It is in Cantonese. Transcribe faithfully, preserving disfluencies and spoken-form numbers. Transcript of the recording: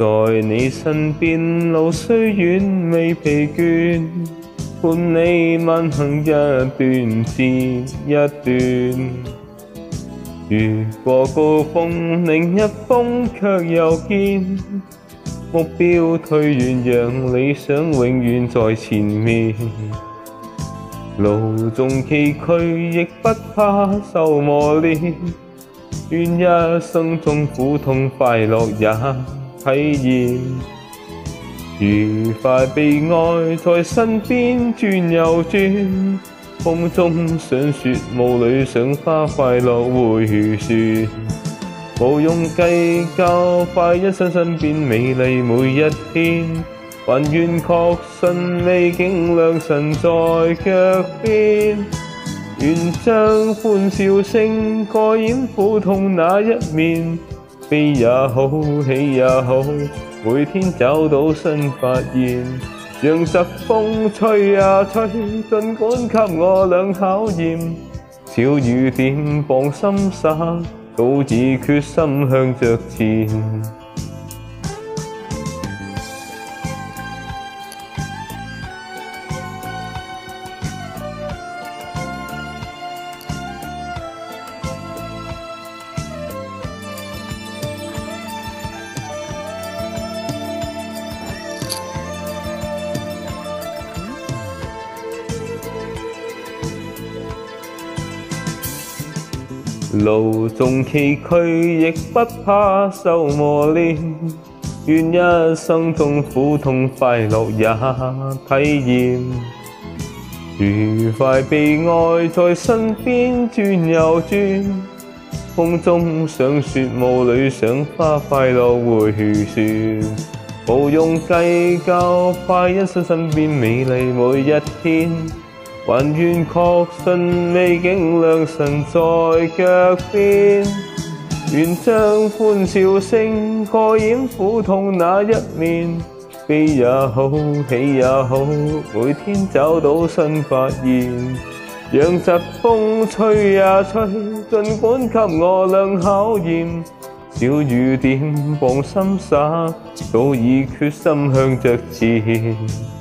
在你身邊，路雖遠未疲倦，伴你慢行一段接一段。越過高峰，另一峰卻又見，目標推遠，讓理想永遠在前面。路縱崎嶇，亦不怕受磨練，願一生中苦痛快樂也體驗。愉快悲哀在身邊轉又轉，風中想說霧裏想花快樂回旋。無用計較，快一生身邊美麗每一天，還願確信美景良辰在腳邊。願將歡笑聲蓋掩苦痛那一面，悲也好，喜也好，每天找到新發現。讓疾風吹呀吹，儘管給我倆考驗。小雨點傍心灑，早已決心向着前。路縱崎嶇，亦不怕受磨練，願一生中苦痛快樂也體驗。愉快悲哀在身邊轉又轉，風中想說霧裏想花快樂回旋。無用計較，快一生身邊美麗每一天，還願確信美景良辰在腳邊。願將歡笑聲蓋掩苦痛那一面，悲也好，喜也好，每天找到新發現。讓疾風吹呀吹，儘管給我倆考驗。小雨點傍心灑，早已決心向着前。